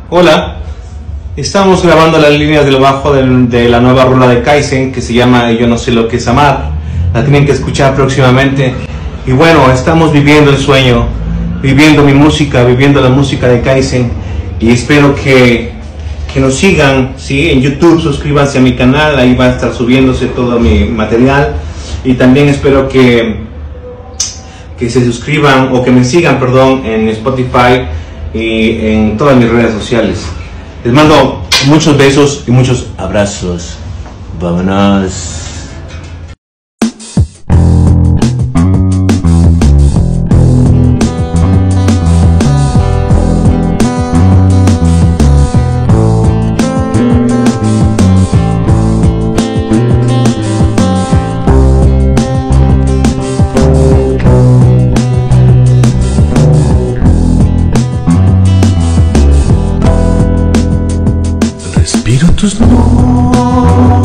Hola, estamos grabando las líneas del bajo de la nueva rola de Kaizen que se llama Yo no sé lo que es amar. La tienen que escuchar próximamente. Y bueno, estamos viviendo el sueño, viviendo mi música, viviendo la música de Kaizen. Y espero que nos sigan, ¿sí? En YouTube, suscríbanse a mi canal, ahí va a estar subiéndose todo mi material. Y también espero que se suscriban o que me sigan, perdón, en Spotify y en todas mis redes sociales. Les mando muchos besos y muchos abrazos. Vámonos. Respiro tus nombres